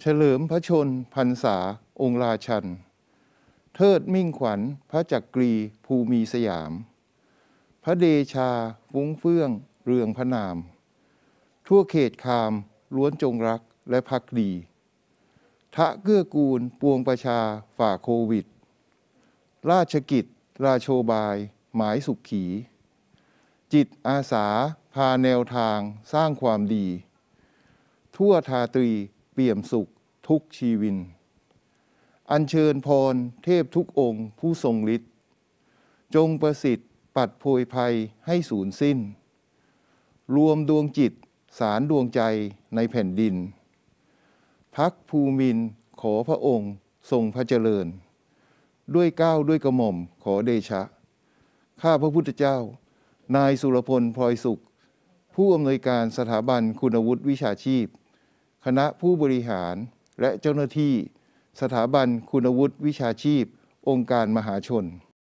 เฉลิมพระชนพรรษาองค์ราชันเทิดมิ่งขวัญพระจักรีภูมิสยาม พระเดชาฟุ้งเฟื่องเรืองพระนาม ทั่วเขตคามล้วนจงรักและภักดีทะเกื้อกูลปวงประชาฝ่าโควิด ราชกิจราโชบายหมายสุขขี จิตอาสาพาแนวทางสร้างความดี ทั่วทาตรีเปี่ยมสุขทุกชีวิน อัญเชิญพรเทพทุกองค์ผู้ทรงฤทธิ์จงประสิทธิ์ปัดโพยภัยให้สูญสิ้น รวมดวงจิตสารดวงใจในแผ่นดิน พักภูมินทร์ขอพระองค์ทรงพระเจริญ ด้วยเกล้าด้วยกระหม่อมขอเดชะ ข้าพระพุทธเจ้านายสุรพลพลอยสุข ผู้อำนวยการสถาบันคุณวุฒิวิชาชีพ คณะผู้บริหารและเจ้าหน้าที่สถาบันคุณวุฒิวิชาชีพองค์การมหาชน